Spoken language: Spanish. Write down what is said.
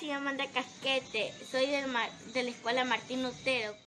soy Amanda Casquete, soy de la Escuela Martín Lutero.